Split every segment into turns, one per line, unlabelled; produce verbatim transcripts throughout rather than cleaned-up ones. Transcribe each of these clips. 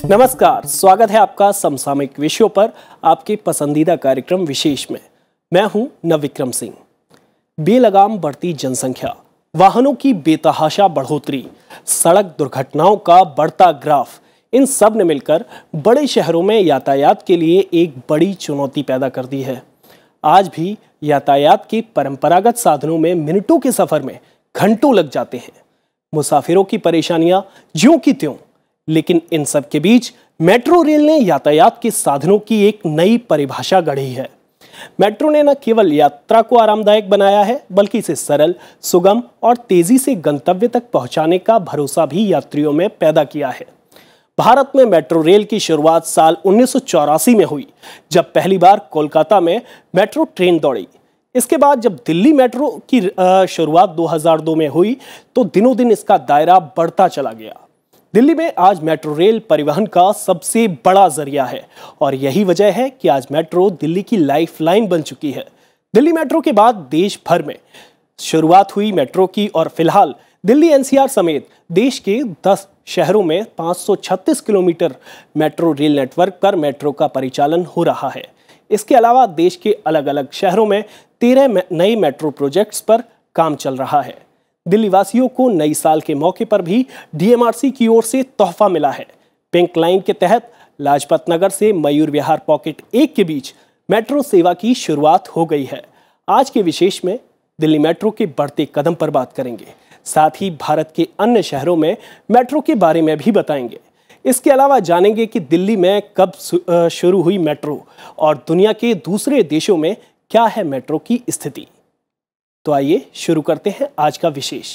नमस्कार, स्वागत है आपका समसामयिक विषयों पर आपके पसंदीदा कार्यक्रम विशेष में। मैं हूं नवविक्रम सिंह। बेलगाम बढ़ती जनसंख्या, वाहनों की बेतहाशा बढ़ोतरी, सड़क दुर्घटनाओं का बढ़ता ग्राफ, इन सब ने मिलकर बड़े शहरों में यातायात के लिए एक बड़ी चुनौती पैदा कर दी है। आज भी यातायात के परंपरागत साधनों में मिनटों के सफर में घंटों लग जाते हैं। मुसाफिरों की परेशानियां ज्यों की त्यों, लेकिन इन सब के बीच मेट्रो रेल ने यातायात के साधनों की एक नई परिभाषा गढ़ी है। मेट्रो ने न केवल यात्रा को आरामदायक बनाया है, बल्कि इसे सरल, सुगम और तेजी से गंतव्य तक पहुंचाने का भरोसा भी यात्रियों में पैदा किया है। भारत में मेट्रो रेल की शुरुआत साल उन्नीस सौ चौरासी में हुई, जब पहली बार कोलकाता में मेट्रो ट्रेन दौड़ी। इसके बाद जब दिल्ली मेट्रो की शुरुआत दो हज़ार दो में हुई, तो दिनों दिन इसका दायरा बढ़ता चला गया। दिल्ली में आज मेट्रो रेल परिवहन का सबसे बड़ा जरिया है और यही वजह है कि आज मेट्रो दिल्ली की लाइफलाइन बन चुकी है। दिल्ली मेट्रो के बाद देश भर में शुरुआत हुई मेट्रो की और फिलहाल दिल्ली एनसीआर समेत देश के दस शहरों में पाँच सौ छत्तीस किलोमीटर मेट्रो रेल नेटवर्क पर मेट्रो का परिचालन हो रहा है। इसके अलावा देश के अलग अलग शहरों में तेरह नए मेट्रो प्रोजेक्ट्स पर काम चल रहा है। दिल्ली वासियों को नई साल के मौके पर भी डीएमआरसी की ओर से तोहफा मिला है। पिंक लाइन के तहत लाजपत नगर से मयूर विहार पॉकेट एक के बीच मेट्रो सेवा की शुरुआत हो गई है। आज के विशेष में दिल्ली मेट्रो के बढ़ते कदम पर बात करेंगे, साथ ही भारत के अन्य शहरों में मेट्रो के बारे में भी बताएंगे। इसके अलावा जानेंगे कि दिल्ली में कब शुरू हुई मेट्रो और दुनिया के दूसरे देशों में क्या है मेट्रो की स्थिति। तो आइए शुरू करते हैं आज का विशेष।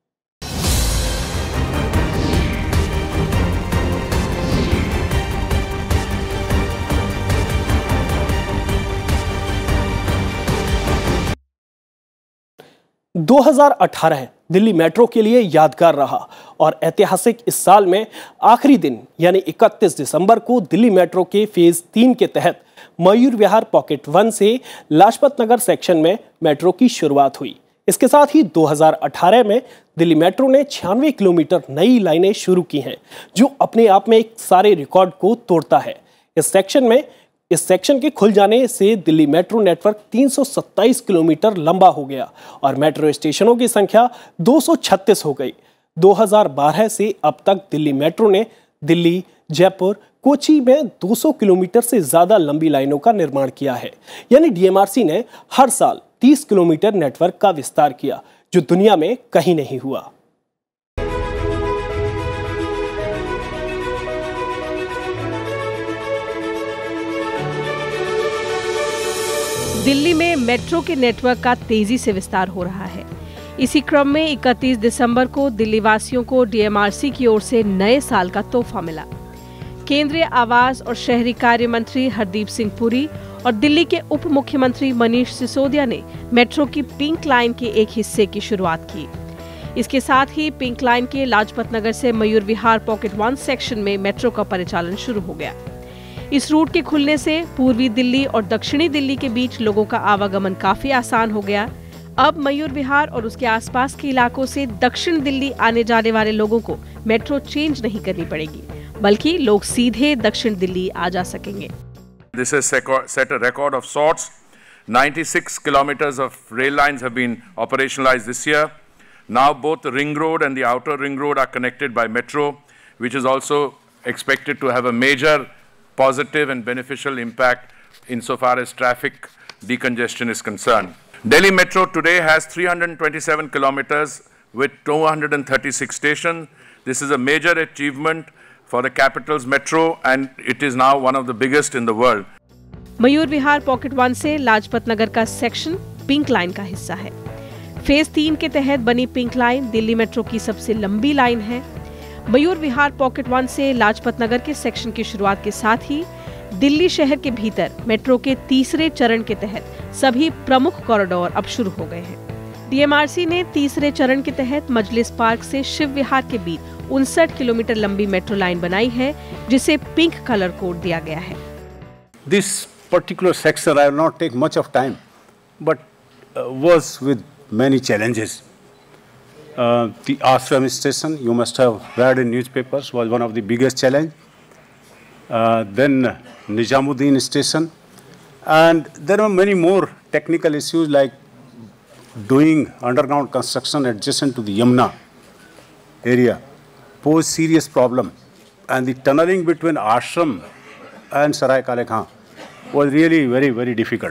दो हज़ार अठारह दिल्ली मेट्रो के लिए यादगार रहा और ऐतिहासिक इस साल में आखिरी दिन यानी इकतीस दिसंबर को दिल्ली मेट्रो के फेज तीन के तहत मयूर विहार पॉकेट वन से लाजपत नगर सेक्शन में मेट्रो की शुरुआत हुई। इसके साथ ही दो हज़ार अठारह में दिल्ली मेट्रो ने छियानवे किलोमीटर नई लाइनें शुरू की हैं, जो अपने आप में एक सारे रिकॉर्ड को तोड़ता है। इस सेक्शन में इस सेक्शन के खुल जाने से दिल्ली मेट्रो नेटवर्क तीन सौ सत्ताईस किलोमीटर लंबा हो गया और मेट्रो स्टेशनों की संख्या दो सौ छत्तीस हो गई। दो हज़ार बारह से अब तक दिल्ली मेट्रो ने दिल्ली, जयपुर, कोची में दो सौ किलोमीटर से ज्यादा लंबी लाइनों का निर्माण किया है। यानी डीएमआरसी ने हर साल तीस किलोमीटर नेटवर्क का विस्तार किया, जो दुनिया में कहीं नहीं हुआ।
दिल्ली में मेट्रो के नेटवर्क का तेजी से विस्तार हो रहा है। इसी क्रम में इकतीस दिसंबर को दिल्ली वासियों को डीएमआरसी की ओर से नए साल का तोहफा मिला। केंद्रीय आवास और शहरी कार्य मंत्री हरदीप सिंह पुरी और दिल्ली के उप मुख्यमंत्री मनीष सिसोदिया ने मेट्रो की पिंक लाइन के एक हिस्से की शुरुआत की। इसके साथ ही पिंक लाइन के लाजपत नगर से Mayur Vihar pocket one section में मेट्रो का परिचालन शुरू हो गया। इस रूट के खुलने से पूर्वी दिल्ली और दक्षिणी दिल्ली के बीच लोगों का आवागमन काफी आसान हो गया। अब मयूर विहार और उसके आसपास के इलाकों से दक्षिण दिल्ली आने जाने वाले लोगों को मेट्रो चेंज नहीं करनी पड़ेगी, बल्कि लोग सीधे दक्षिण दिल्ली आ जा सकेंगे।
This has set a record of sorts. ninety-six kilometers of rail lines have been operationalized this year. Now both the ring road and the outer ring road are connected by metro, which is also expected to have a major positive and beneficial impact insofar as traffic decongestion is concerned. Delhi Metro today has three hundred twenty-seven kilometers with two hundred thirty-six stations. This is a major achievement for the capital's metro and it is now one of the biggest in the world.
Mayur Vihar pocket one से लाजपत नगर का section pink line का हिस्सा है। Phase तीन के तहत बनी pink line Delhi metro की सबसे लंबी लाइन है। मयूर विहार पॉकेट वन से लाजपत नगर के सेक्शन की शुरुआत के साथ ही दिल्ली शहर के भीतर मेट्रो के तीसरे चरण के तहत सभी प्रमुख कॉरिडोर अब शुरू हो गए हैं। डीएमआरसी ने तीसरे चरण के तहत मजलिस पार्क से शिव विहार के बीच उनसठ किलोमीटर लंबी मेट्रो लाइन बनाई है, जिसे पिंक कलर कोड दिया गया है।
This particular section I will not take much of time, but uh, was with many challenges. Uh, the Ashram station, you must have read in newspapers, was one of the biggest challenge. uh, then Nizamuddin station, and there are many more technical issues like doing underground construction adjacent to the Yamuna area pose serious problem, and the tunneling between Ashram and Sarai Kale Khan was really very, very difficult,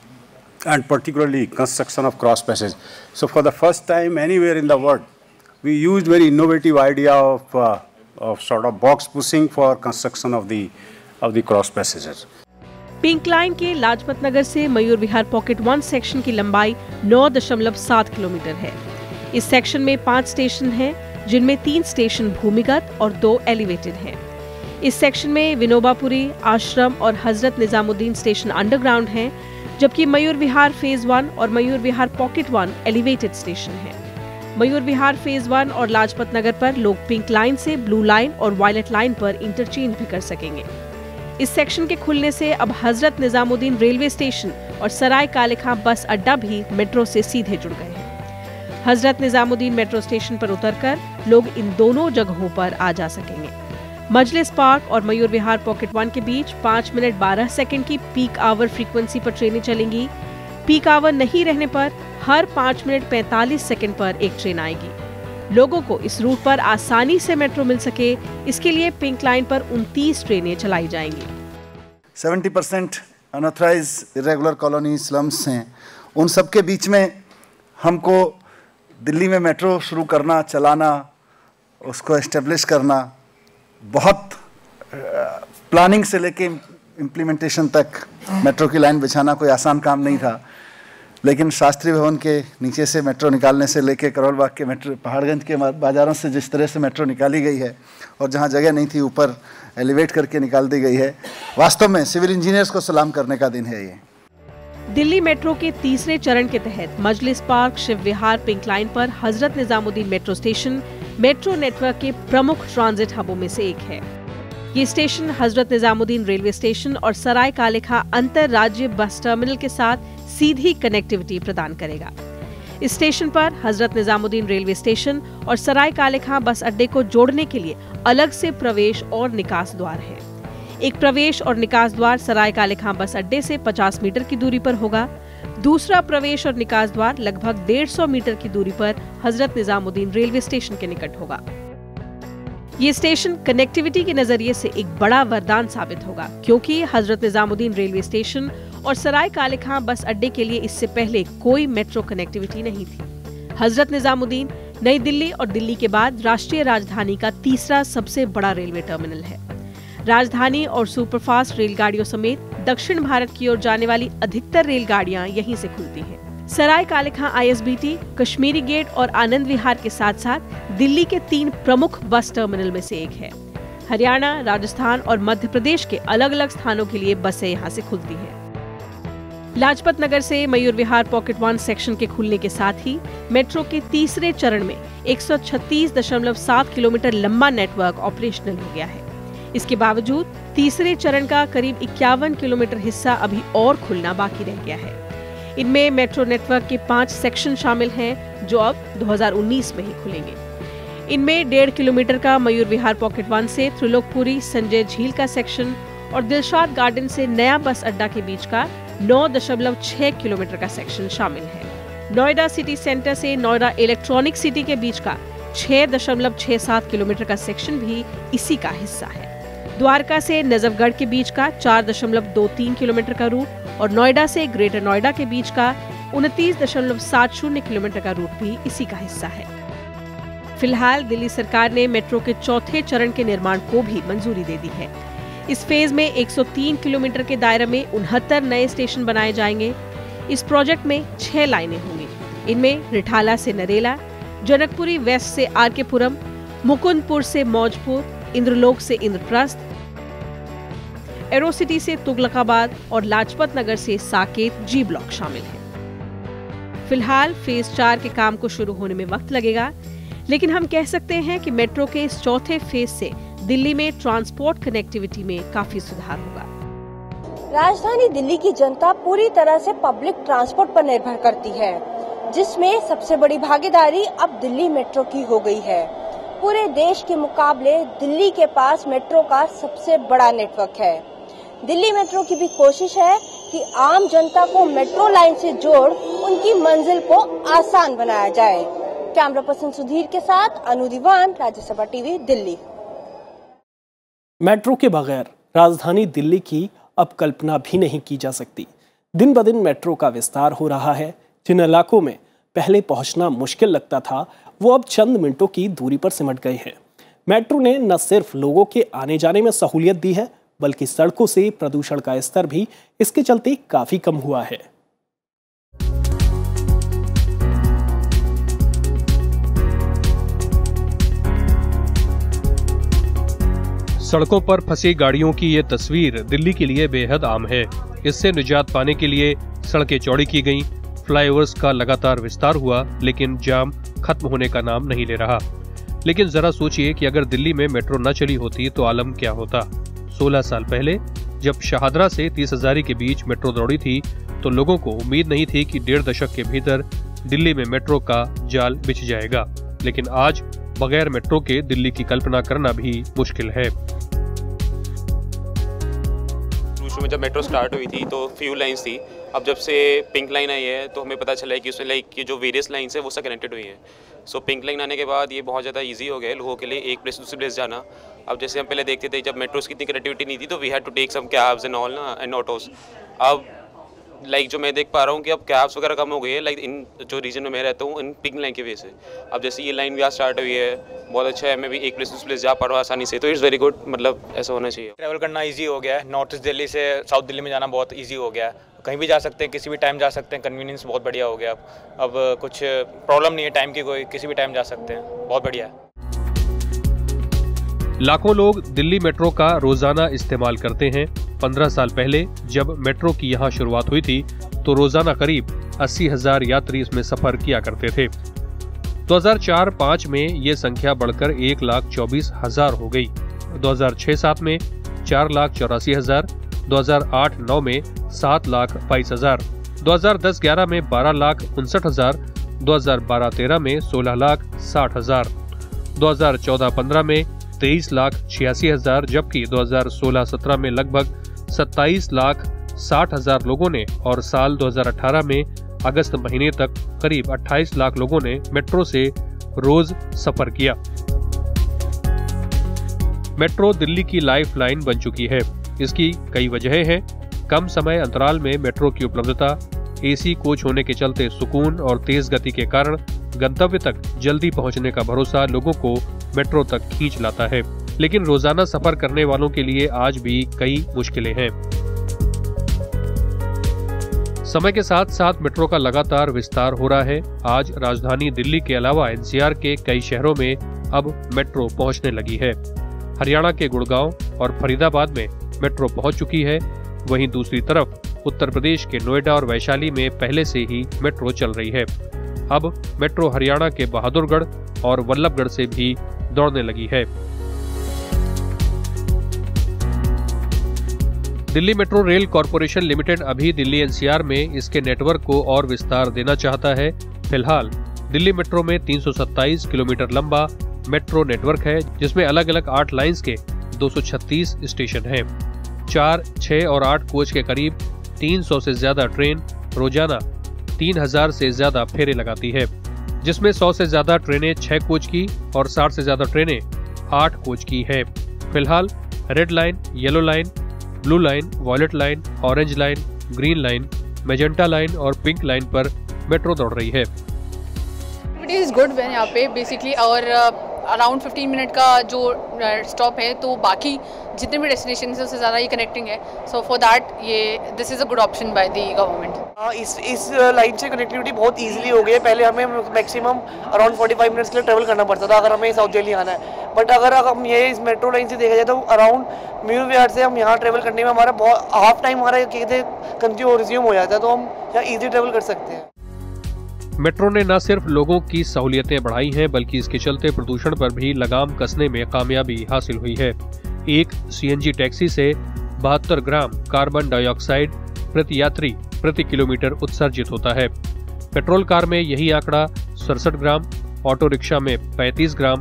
and particularly construction of cross passage. So for the first time anywhere in the world, we used very innovative idea of, uh, of sort of box pushing for construction of the, of the cross passages.
Pink line के लाजपत नगर से Mayur Vihar pocket one section की लंबाई नौ दशमलव सात kilometre है। इस section में पांच स्टेशन हैं, जिनमें तीन स्टेशन भूमिगत और दो एलिवेटेड हैं। इस सेक्शन में विनोबापुरी, आश्रम और हजरत निजामुद्दीन स्टेशन अंडरग्राउंड हैं, जबकि मयूर विहार फेज वन और Mayur Vihar pocket one elevated station हैं। मयूर विहार फेज वन और लाजपत नगर पर लोग पिंक लाइन से ब्लू लाइन और वायलेट लाइन पर इंटरचेंज भी कर सकेंगे। इस सेक्शन के खुलने से अब हजरत निजामुद्दीन रेलवे स्टेशन और सराय काले खां बस अड्डा भी मेट्रो से सीधे जुड़ गए हैं। हजरत निजामुद्दीन मेट्रो स्टेशन पर उतरकर लोग इन दोनों जगहों पर आ जा सकेंगे। मजलिस पार्क और मयूर विहार पॉकेट वन के बीच पाँच मिनट बारह सेकंड की पीक आवर फ्रीक्वेंसी पर ट्रेनें चलेंगी। पीक आवर नहीं रहने पर हर पाँच मिनट पैंतालीस सेकंड पर एक ट्रेन आएगी। लोगों को इस रूट पर आसानी से मेट्रो मिल सके, इसके लिए पिंक लाइन पर उनतीस ट्रेनें चलाई जाएंगी।
सत्तर percent unauthorised irregular colony slums हैं, उन सब के बीच में हमको दिल्ली में मेट्रो शुरू करना, चलाना, उसको एस्टेब्लिश करना, बहुत प्लानिंग से लेके इम्प्लीमेंटेशन तक मेट्रो की लाइन बिछाना कोई आसान काम नहीं था। लेकिन शास्त्री भवन के नीचे से मेट्रो निकालने से लेके करोल बाग के मेट्रो, पहाड़गंज के बाज़ारों से जिस तरह से मेट्रो निकाली गई है और जहां जगह नहीं थी ऊपर एलिवेट करके निकाल दी गई है, वास्तव में सिविल इंजीनियर्स को सलाम करने का दिन है ये।
दिल्ली मेट्रो के तीसरे चरण के तहत Majlis park, Shiv Vihar, pink line पर Hazrat Nizamuddin metro station metro network के प्रमुख ट्रांजिट हबों में से एक है। ये station Hazrat Nizamuddin railway station और सराय काले खां अंतर राज्य बस टर्मिनल के साथ सीधी कनेक्टिविटी प्रदान करेगा। इस स्टेशन पर हजरत निजामुद्दीन रेलवे स्टेशन और सराय काले खां बस अड्डे को जोड़ने के लिए अलग से प्रवेश और निकास द्वार है। एक प्रवेश और निकास द्वार सराय काले खां बस अड्डे से पचास मीटर की दूरी पर होगा। दूसरा प्रवेश और निकास द्वार लगभग डेढ़ सौ मीटर की दूरी पर हजरत निजामुद्दीन रेलवे स्टेशन के निकट होगा। ये स्टेशन कनेक्टिविटी के नजरिए से एक बड़ा वरदान साबित होगा, क्योंकि हजरत निजामुद्दीन रेलवे स्टेशन और सराय काले खां बस अड्डे के लिए इससे पहले कोई मेट्रो कनेक्टिविटी नहीं थी। हजरत निजामुद्दीन नई दिल्ली और दिल्ली के बाद राष्ट्रीय राजधानी का तीसरा सबसे बड़ा रेलवे टर्मिनल है। राजधानी और सुपरफास्ट रेलगाड़ियों समेत दक्षिण भारत की ओर जाने वाली अधिकतर रेलगाड़ियां यहीं से खुलती हैं। सराय काले खां आईएसबीटी, कश्मीरी गेट और आनंद विहार के साथ साथ दिल्ली के तीन प्रमुख बस टर्मिनल में से एक है। हरियाणा, राजस्थान और मध्य प्रदेश के अलग अलग स्थानों के लिए बसें यहाँ से खुलती हैं। लाजपत नगर से Mayur Vihar pocket one section के खुलने के साथ ही मेट्रो के तीसरे चरण में एक सौ छत्तीस दशमलव सात किलोमीटर लंबा नेटवर्क ऑपरेशनल हो गया है। इसके बावजूद तीसरे चरण का करीब इक्यावन किलोमीटर हिस्सा अभी और खुलना बाकी रह गया है। इनमें मेट्रो नेटवर्क के पांच सेक्शन शामिल हैं, जो अब दो हज़ार उन्नीस में ही खुलेंगे। इनमें डेढ़ किलोमीटर का मयूर विहार पॉकेट वन से त्रिलोकपुरी संजय झील का सेक्शन और दिलशाद गार्डन से नया बस अड्डा के बीच का नौ दशमलव छह किलोमीटर का सेक्शन शामिल है। नोएडा सिटी सेंटर से नोएडा इलेक्ट्रॉनिक सिटी के बीच का छह दशमलव छह सात किलोमीटर का सेक्शन भी इसी का हिस्सा है। द्वारका से नजफगढ़ के बीच का चार दशमलव दो तीन किलोमीटर का रूट और नोएडा से ग्रेटर नोएडा के बीच का उनतीस दशमलव सात शून्य किलोमीटर का रूट भी इसी का हिस्सा है। फिलहाल दिल्ली सरकार ने मेट्रो के चौथे चरण के निर्माण को भी मंजूरी दे दी है। इस फेज में एक सौ तीन किलोमीटर के दायरे में उनहत्तर नए स्टेशन बनाए जाएंगे। इस प्रोजेक्ट में छह लाइनें होंगी। इनमें रिठाला से नरेला, जनकपुरी वेस्ट से आरकेपुरम, मुकुंदपुर से मौजपुर, इंद्रलोक से इंद्रप्रस्थ, एरोसिटी से तुगलकाबाद और लाजपत नगर से साकेत जी ब्लॉक शामिल है। फिलहाल फेज चार के काम को शुरू होने में वक्त लगेगा, लेकिन हम कह सकते हैं कि मेट्रो के इस चौथे फेज से दिल्ली में ट्रांसपोर्ट कनेक्टिविटी में काफी सुधार होगा।
राजधानी दिल्ली की जनता पूरी तरह से पब्लिक ट्रांसपोर्ट पर निर्भर करती है, जिसमें सबसे बड़ी भागीदारी अब दिल्ली मेट्रो की हो गई है। पूरे देश के मुकाबले दिल्ली के पास मेट्रो का सबसे बड़ा नेटवर्क है। दिल्ली मेट्रो की भी कोशिश है कि आम जनता को मेट्रो लाइन से जोड़ उनकी मंजिल को आसान बनाया जाए। कैमरा पर्सन सुधीर के साथ अनु दीवान, राज्यसभा टीवी, दिल्ली।
मेट्रो के बगैर राजधानी दिल्ली की अब कल्पना भी नहीं की जा सकती। दिन ब दिन मेट्रो का विस्तार हो रहा है। जिन इलाकों में पहले पहुंचना मुश्किल लगता था, वो अब चंद मिनटों की दूरी पर सिमट गए हैं। मेट्रो ने न सिर्फ लोगों के आने जाने में सहूलियत दी है, बल्कि सड़कों से प्रदूषण का स्तर भी इसके चलते काफी कम हुआ है।
सड़कों पर फंसी गाड़ियों की ये तस्वीर दिल्ली के लिए बेहद आम है। इससे निजात पाने के लिए सड़कें चौड़ी की गईं, फ्लाईओवर्स का लगातार विस्तार हुआ, लेकिन जाम खत्म होने का नाम नहीं ले रहा। लेकिन जरा सोचिए कि अगर दिल्ली में मेट्रो न चली होती तो आलम क्या होता। सोलह साल पहले जब शाहदरा से तीस हजारी के बीच मेट्रो दौड़ी थी तो लोगों को उम्मीद नहीं थी कि डेढ़ दशक के भीतर दिल्ली में मेट्रो का जाल बिछ जाएगा। लेकिन आज बगैर मेट्रो के दिल्ली की कल्पना करना भी मुश्किल है।
शुरू में जब मेट्रो स्टार्ट हुई थी तो फ्यू लाइंस थी। अब जब से पिंक लाइन आई है तो हमें पता चला है कि उसमें लाइक की जो वेरियस लाइंस है वो सब कनेक्टेड हुई हैं। सो पिंक लाइन आने के बाद ये बहुत ज़्यादा इजी हो गया है लोगों के लिए एक प्लेस दूसरी प्लेस जाना। अब जैसे हम पहले देखते थे जब मेट्रोस की इतनी कनेक्टिविटी नहीं थी तो we had to take some cabs and all ना एंड ऑटोज। अब लाइक जो मैं देख पा रहा हूँ कि अब कैब्स वगैरह कम हो गई है लाइक इन जो रीजन में मैं रहता हूँ इन पिंक लाइन की वजह से। अब जैसे ये लाइन भी आज स्टार्ट हुई है, बहुत अच्छा है। मैं भी एक प्लेस दूसरी प्लेस जा पा रहा हूँ आसानी से, तो इट्स वेरी गुड। मतलब ऐसा होना चाहिए।
ट्रैवल करना इजी हो गया है। नॉर्थ ईस्ट दिल्ली से साउथ दिल्ली में जाना बहुत इजी हो गया है। कहीं भी जा सकते हैं, किसी भी टाइम जा सकते हैं। कन्वीनियंस बहुत बढ़िया हो गया। अब अब कुछ प्रॉब्लम नहीं है टाइम की, कोई किसी भी टाइम जा सकते हैं। बहुत बढ़िया है।
लाखों लोग दिल्ली मेट्रो का रोजाना इस्तेमाल करते हैं। पंद्रह साल पहले जब मेट्रो की यहाँ शुरुआत हुई थी तो रोजाना करीब अस्सी हजार यात्री इसमें सफर किया करते थे। दो हज़ार चार पाँच में ये संख्या बढ़कर एक लाख चौबीस हजार हो गई। दो हज़ार छह सात में चार लाख चौरासी हजार, दो हज़ार आठ नौ में सात लाख बाईस हजार, दो हज़ार दस ग्यारह में बारह लाख उनसठ हजार, दो हज़ार बारह तेरह में सोलह लाख साठ हजार, दो हज़ार चौदह पंद्रह में तेईस लाख छियासी हजार, जबकि दो हज़ार सोलह सत्रह में लगभग सत्ताईस लाख साठ हजार लोगों ने और साल दो हज़ार अठारह में अगस्त महीने तक करीब अट्ठाईस लाख लोगों ने मेट्रो से रोज सफर किया। मेट्रो दिल्ली की लाइफ लाइन बन चुकी है। इसकी कई वजहें हैं। कम समय अंतराल में मेट्रो की उपलब्धता, एसी कोच होने के चलते सुकून और तेज गति के कारण गंतव्य तक जल्दी पहुंचने का भरोसा लोगों को मेट्रो तक खींच लाता है। लेकिन रोजाना सफर करने वालों के लिए आज भी कई मुश्किलें हैं। समय के साथ साथ मेट्रो का लगातार विस्तार हो रहा है। आज राजधानी दिल्ली के अलावा एनसीआर के कई शहरों में अब मेट्रो पहुंचने लगी है। हरियाणा के गुड़गांव और फरीदाबाद में मेट्रो पहुंच चुकी है। वहीं दूसरी तरफ उत्तर प्रदेश के नोएडा और वैशाली में पहले से ही मेट्रो चल रही है। अब मेट्रो हरियाणा के बहादुरगढ़ और वल्लभगढ़ से भी दौड़ने लगी है। Delhi metro rail corporation limited अभी दिल्ली एनसीआर में इसके नेटवर्क को और विस्तार देना चाहता है। फिलहाल दिल्ली मेट्रो में तीन सौ सत्ताईस किलोमीटर लंबा मेट्रो नेटवर्क है, जिसमें अलग अलग आठ लाइंस के दो सौ छत्तीस स्टेशन हैं। चार, छह और आठ कोच के करीब तीन सौ से ज्यादा ट्रेन रोजाना तीन हज़ार से ज्यादा फेरे लगाती है, जिसमें सौ से ज्यादा ट्रेनें छह कोच की और साठ से ज्यादा ट्रेनें आठ कोच की है। फिलहाल red line, yellow line, blue line, violet line, orange line, green line, magenta line और पिंक लाइन पर मेट्रो दौड़ रही है।
इज गुड यहाँ पे बेसिकली और अराउंड फिफ्टीन मिनट का जो स्टॉप है, तो बाकी जितने भी डेस्टिनेशन है उससे ज़्यादा ये कनेक्टिंग है। सो फॉर दैट ये this is a good option by the government.
इस इस लाइन से कनेक्टिविटी बहुत इजीली हो गई है। पहले हमें मैक्सिमम अराउंड पैंतालीस मिनट्स के लिए ट्रैवल करना पड़ता था अगर हमें साउथ दिल्ली आना है। बट अगर हम ये इस मेट्रो लाइन से देखा जाए तो अराउंड म्यूर विहार से हम यहाँ ट्रैवल करने में हमारा बहुत हाफ टाइम हमारा कहते कंज्यूम रिज्यूम हो जाता है, तो हम यहाँ ईजी ट्रैवल कर सकते हैं।
मेट्रो ने न सिर्फ लोगों की सहूलियतें बढ़ाई हैं, बल्कि इसके चलते प्रदूषण पर भी लगाम कसने में कामयाबी हासिल हुई है। एक सीएनजी टैक्सी से बहत्तर ग्राम कार्बन डाइऑक्साइड प्रति यात्री प्रति किलोमीटर उत्सर्जित होता है। पेट्रोल कार में यही आंकड़ा सड़सठ ग्राम, ऑटो रिक्शा में पैंतीस ग्राम,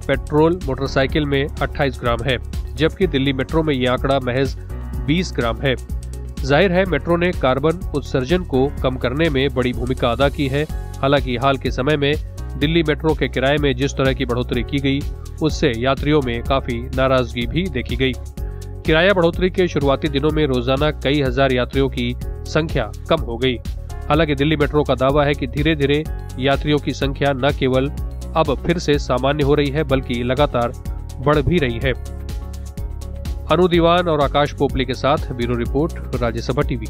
पेट्रोल मोटरसाइकिल में अट्ठाईस ग्राम है, जबकि दिल्ली मेट्रो में ये आंकड़ा महज बीस ग्राम है। जाहिर है मेट्रो ने कार्बन उत्सर्जन को कम करने में बड़ी भूमिका अदा की है। हालांकि हाल के समय में दिल्ली मेट्रो के किराए में जिस तरह की बढ़ोतरी की गई, उससे यात्रियों में काफी नाराजगी भी देखी गई। किराया बढ़ोतरी के शुरुआती दिनों में रोजाना कई हजार यात्रियों की संख्या कम हो गई। हालांकि दिल्ली मेट्रो का दावा है कि धीरे धीरे यात्रियों की संख्या न केवल अब फिर से सामान्य हो रही है, बल्कि लगातार बढ़ भी रही है। अनु दीवान और आकाश पोपले के साथ ब्यूरो रिपोर्ट, राज्यसभा टीवी।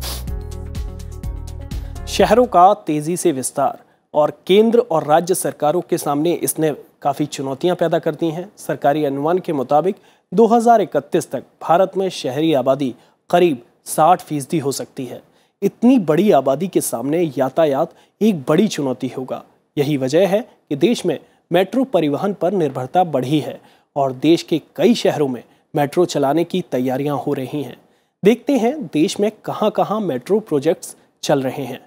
शहरों का तेजी से विस्तार और केंद्र और राज्य सरकारों के सामने इसने काफ़ी चुनौतियां पैदा कर दी हैं। सरकारी अनुमान के मुताबिक दो हज़ार इकतीस तक भारत में शहरी आबादी करीब साठ फीसदी हो सकती है। इतनी बड़ी आबादी के सामने यातायात एक बड़ी चुनौती होगा। यही वजह है कि देश में मेट्रो परिवहन पर निर्भरता बढ़ी है और देश के कई शहरों में मेट्रो चलाने की तैयारियां हो रही हैं। देखते हैं देश में कहां कहां मेट्रो प्रोजेक्ट्स चल रहे हैं।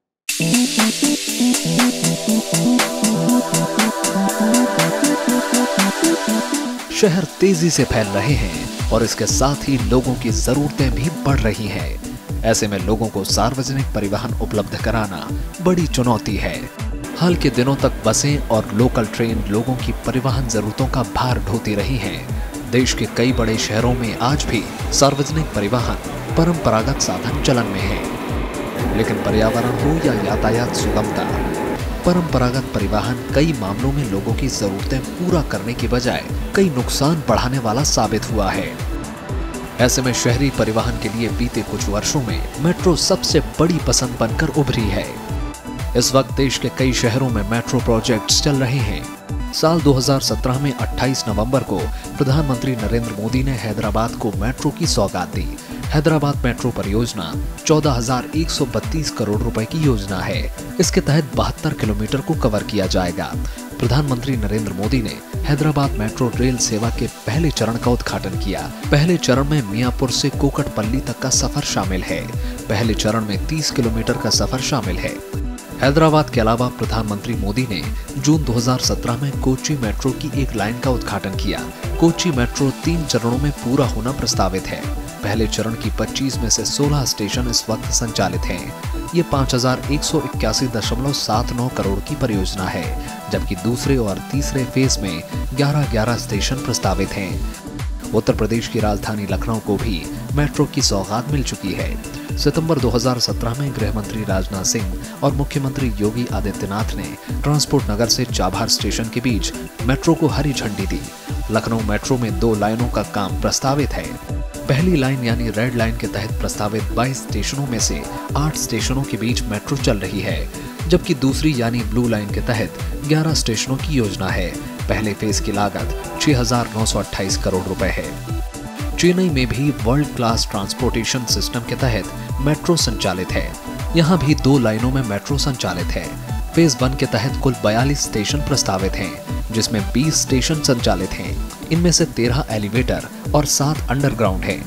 शहर तेजी से फैल रहे हैं और इसके साथ ही लोगों की जरूरतें भी बढ़ रही हैं। ऐसे में लोगों को सार्वजनिक परिवहन उपलब्ध कराना बड़ी चुनौती है। हाल के दिनों तक बसें और लोकल ट्रेन लोगों की परिवहन जरूरतों का भार ढोती रही हैं। देश के कई बड़े शहरों में आज भी सार्वजनिक परिवहन परंपरागत साधन चलन में है, लेकिन पर्यावरण हो या यातायात सुगमता, परंपरागत परिवहन कई मामलों में लोगों की जरूरतें पूरा करने की बजाय कई नुकसान बढ़ाने वाला साबित हुआ है। ऐसे में शहरी परिवहन के लिए बीते कुछ वर्षों में मेट्रो सबसे बड़ी पसंद बनकर उभरी है। इस वक्त देश के कई शहरों में मेट्रो प्रोजेक्ट्स चल रहे हैं। साल दो हज़ार सत्रह में अट्ठाईस नवंबर को प्रधानमंत्री नरेंद्र मोदी ने हैदराबाद को मेट्रो की सौगात दी। हैदराबाद मेट्रो परियोजना चौदह हज़ार एक सौ बत्तीस करोड़ रुपए की योजना है। इसके तहत बहत्तर किलोमीटर को कवर किया जाएगा। प्रधानमंत्री नरेंद्र मोदी ने हैदराबाद मेट्रो रेल सेवा के पहले चरण का उद्घाटन किया। पहले चरण में मियापुर से कोकटपल्ली तक का सफर शामिल है। पहले चरण में तीस किलोमीटर का सफर शामिल है। हैदराबाद के अलावा प्रधानमंत्री मोदी ने जून दो हज़ार सत्रह में कोच्चि मेट्रो की एक लाइन का उद्घाटन किया। कोच्चि मेट्रो तीन चरणों में पूरा होना प्रस्तावित है। पहले चरण की पच्चीस में से सोलह स्टेशन इस वक्त संचालित हैं। ये पाँच हज़ार एक सौ इक्यासी दशमलव सात नौ करोड़ की परियोजना है, जबकि दूसरे और तीसरे फेज में ग्यारह ग्यारह स्टेशन प्रस्तावित हैं। उत्तर प्रदेश की राजधानी लखनऊ को भी मेट्रो की सौगात मिल चुकी है। सितंबर दो हज़ार सत्रह में गृह मंत्री राजनाथ सिंह और मुख्यमंत्री योगी आदित्यनाथ ने ट्रांसपोर्ट नगर से चाबहार स्टेशन के बीच मेट्रो को हरी झंडी दी। लखनऊ मेट्रो में दो लाइनों का काम प्रस्तावित है। पहली लाइन यानी रेड लाइन के तहत प्रस्तावित बाईस स्टेशनों में से आठ स्टेशनों के बीच मेट्रो चल रही है, जबकि दूसरी यानी ब्लू लाइन के तहत ग्यारह स्टेशनों की योजना है। पहले फेज की लागत छह हज़ार नौ सौ अट्ठाईस करोड़ रुपए है। चेन्नई में भी वर्ल्ड क्लास ट्रांसपोर्टेशन सिस्टम के तहत मेट्रो संचालित है। यहाँ भी दो लाइनों में मेट्रो संचालित है। फेज वन के तहत कुल बयालीस स्टेशन प्रस्तावित हैं, जिसमें बीस स्टेशन संचालित हैं। इनमें से तेरह एलिवेटर और सात अंडरग्राउंड हैं।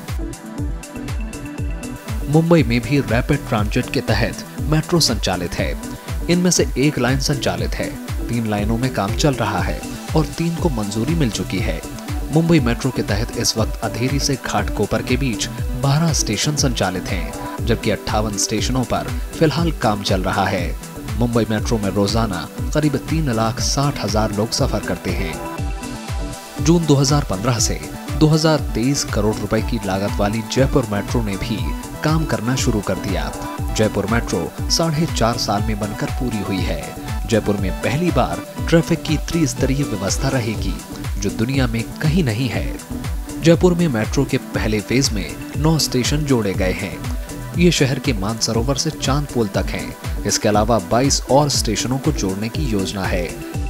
मुंबई में भी रैपिड ट्रांजिट के तहत मेट्रो संचालित है। इनमें से एक लाइन संचालित है। तीन लाइनों में काम चल रहा है और तीन को मंजूरी मिल चुकी है। मुंबई मेट्रो के तहत इस वक्त अधेरी से घाटकोपर के बीच बारह स्टेशन संचालित हैं, जबकि अट्ठावन स्टेशनों पर फिलहाल काम चल रहा है। मुंबई मेट्रो में रोजाना करीब तीन लाख साठ हजार लोग सफर करते हैं। जून दो हज़ार पंद्रह से दो हज़ार तेईस करोड़ रुपए की लागत वाली जयपुर मेट्रो ने भी काम करना शुरू कर दिया। जयपुर मेट्रो साढ़े चार साल में बनकर पूरी हुई है। जयपुर में पहली बार ट्रैफिक की त्रिस्तरीय व्यवस्था रहेगी, जो दुनिया में कहीं नहीं है। जयपुर में मेट्रो के पहले फेज में नौ स्टेशन जोड़े गए हैं। ये शहर के मानसरोवर से चांदपोल तक हैं। इसके अलावा बाईस और स्टेशनों को जोड़ने की योजना है।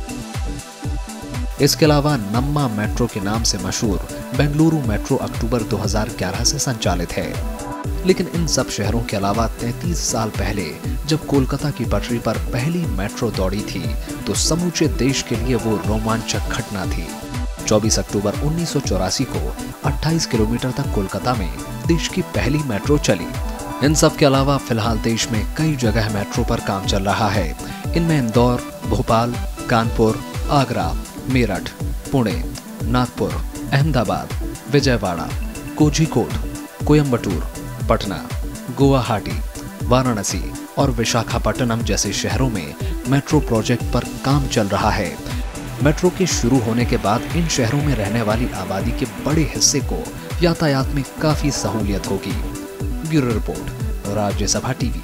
इसके अलावा नम्मा मेट्रो के नाम से मशहूर बेंगलुरु मेट्रो अक्टूबर दो हज़ार ग्यारह से संचालित है। लेकिन इन सब शहरों के अलावा तैंतीस साल पहले जब कोलकाता की पटरी पर पहली मेट्रो दौड़ी थी, तो समूचे देश के लिए वो रोमांचक घटना थी। चौबीस अक्टूबर उन्नीस सौ चौरासी को अट्ठाईस किलोमीटर तक कोलकाता में देश की पहली मेट्रो चली। इन सब के अलावा फिलहाल देश में कई जगह मेट्रो पर काम चल रहा है। इनमें इंदौर, भोपाल, कानपुर, आगरा, मेरठ, पुणे, नागपुर, अहमदाबाद, विजयवाड़ा, कोझिकोड, कोयम्बटूर, पटना, गुवाहाटी, वाराणसी और विशाखापट्टनम जैसे शहरों में मेट्रो प्रोजेक्ट पर काम चल रहा है। मेट्रो के शुरू होने के बाद इन शहरों में रहने वाली आबादी के बड़े हिस्से को यातायात में काफी सहूलियत होगी। Bureau report, Rajya Sabha TV.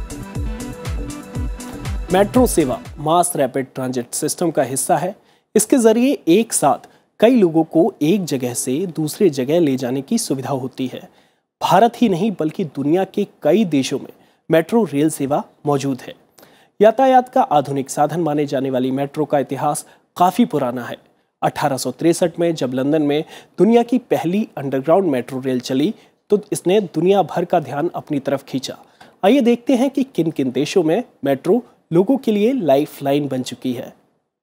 Metro सेवा मास रैपिड ट्रांजिट सिस्टम का हिस्सा है। इसके जरिए एक साथ कई लोगों को एक जगह से दूसरे जगह ले जाने की सुविधा होती है। भारत ही नहीं बल्कि दुनिया के कई देशों में मेट्रो रेल सेवा मौजूद है। यातायात का आधुनिक साधन माने जाने वाली मेट्रो का इतिहास काफी पुराना है। अठारह सौ तिरसठ में जब लंदन में दुनिया की पहली अंडरग्राउंड मेट्रो रेल चली तो इसने दुनिया भर का ध्यान अपनी तरफ खींचा। आइए देखते हैं कि किन किन देशों में मेट्रो लोगों के लिए लाइफलाइन बन चुकी है।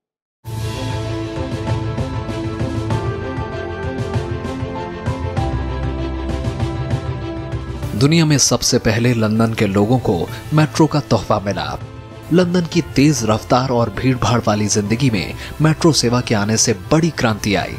दुनिया में सबसे पहले लंदन के लोगों को मेट्रो का तोहफा मिला। लंदन की तेज रफ्तार और भीड़भाड़ वाली जिंदगी में मेट्रो सेवा के आने से बड़ी क्रांति आई।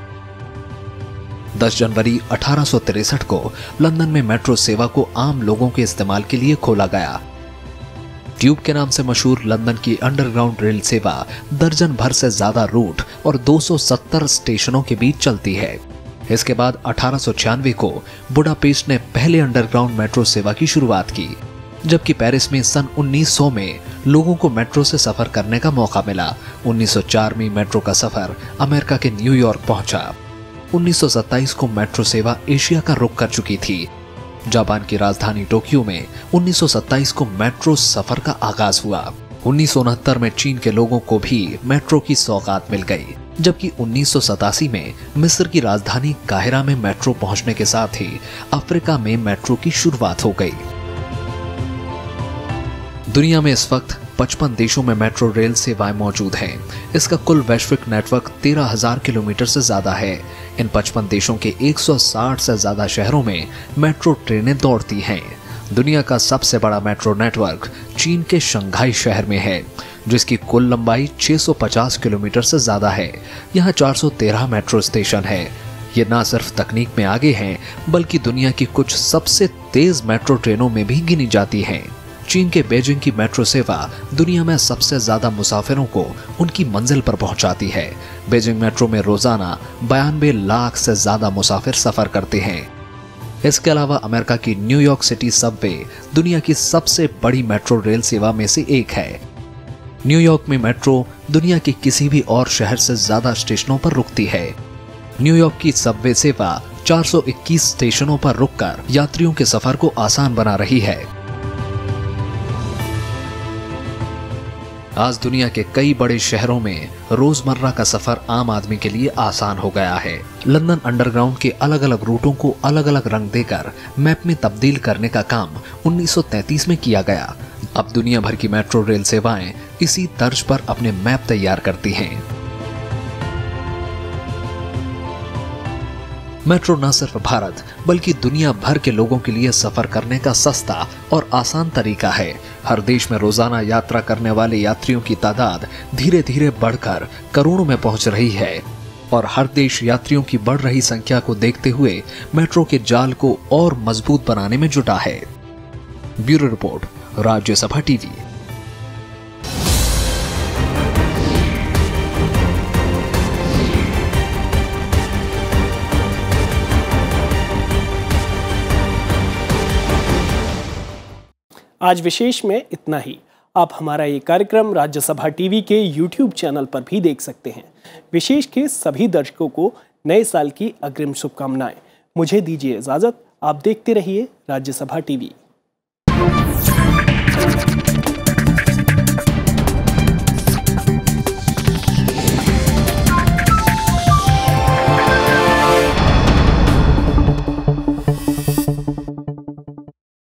दस जनवरी अठारह सौ तिरसठ को लंदन में मेट्रो सेवा को आम लोगों के इस्तेमाल के लिए खोला गया। ट्यूब के नाम से मशहूर लंदन की अंडरग्राउंड रेल सेवा दर्जन भर से ज्यादा रूट और दो सौ सत्तर स्टेशनों के बीच चलती है। इसके बाद अठारह सौ छियानवे को बुडापेस्ट ने पहले अंडरग्राउंड मेट्रो सेवा की शुरुआत की, जबकि पेरिस में सन उन्नीस सौ में लोगों को मेट्रो से सफर करने का मौका मिला। उन्नीस सौ चार में मेट्रो का सफर अमेरिका के न्यूयॉर्क पहुंचा। उन्नीस सौ सत्ताईस को मेट्रो सेवा एशिया का रुख कर चुकी थी। जापान की राजधानी टोक्यो में उन्नीस सौ सत्ताईस को मेट्रो सफर का आगाज हुआ। उन्नीस सौ उनहत्तर में चीन के लोगों को भी मेट्रो की सौगात मिल गई, जबकि उन्नीस सौ सतासी में मिस्र की राजधानी काहिरा में मेट्रो पहुंचने के साथ ही अफ्रीका में मेट्रो की शुरुआत हो गई। दुनिया में इस वक्त पचपन देशों में मेट्रो रेल सेवाएं मौजूद हैं। इसका कुल वैश्विक नेटवर्क तेरह हज़ार किलोमीटर से ज्यादा है। इन पचपन देशों के एक सौ साठ से ज्यादा शहरों में मेट्रो ट्रेनें दौड़ती हैं। दुनिया का सबसे बड़ा मेट्रो नेटवर्क चीन के शंघाई शहर में है, जिसकी कुल लंबाई छह सौ पचास किलोमीटर से ज्यादा है। यहाँ चार सौ तेरह मेट्रो स्टेशन है। ये न सिर्फ तकनीक में आगे हैं, बल्कि दुनिया की कुछ सबसे तेज मेट्रो ट्रेनों में भी गिनी जाती हैं। चीन के बीजिंग की मेट्रो सेवा दुनिया में सबसे ज्यादा मुसाफिरों को उनकी मंजिल पर पहुंचाती है। बीजिंग मेट्रो में रोजाना बयानबे लाख से ज्यादा मुसाफिर सफर करते हैं। इसके अलावा अमेरिका की न्यूयॉर्क सिटी सबवे दुनिया की सबसे बड़ी मेट्रो रेल सेवा में से एक है। न्यूयॉर्क में मेट्रो दुनिया के किसी भी और शहर से ज्यादा स्टेशनों पर रुकती है। न्यूयॉर्क की सबवे सेवा चार सौ इक्कीस स्टेशनों पर रुककर यात्रियों के सफर को आसान बना रही है। आज दुनिया के कई बड़े शहरों में रोजमर्रा का सफर आम आदमी के लिए आसान हो गया है। लंदन अंडरग्राउंड के अलग अलग रूटों को अलग अलग रंग देकर मैप में तब्दील करने का काम उन्नीस सौ तैंतीस में किया गया। अब दुनिया भर की मेट्रो रेल सेवाएं इसी तर्ज पर अपने मैप तैयार करती हैं। मेट्रो न सिर्फ भारत बल्कि दुनिया भर के लोगों के लिए सफर करने का सस्ता और आसान तरीका है। हर देश में रोजाना यात्रा करने वाले यात्रियों की तादाद धीरे धीरे बढ़कर करोड़ों में पहुंच रही है और हर देश यात्रियों की बढ़ रही संख्या को देखते हुए मेट्रो के जाल को और मजबूत बनाने में जुटा है। Bureau report, Rajya Sabha TV.
आज विशेष में इतना ही। आप हमारा ये कार्यक्रम राज्यसभा टीवी के यूट्यूब चैनल पर भी देख सकते हैं। विशेष के सभी दर्शकों को नए साल की अग्रिम शुभकामनाएं। मुझे दीजिए इजाजत। आप देखते रहिए राज्यसभा टीवी।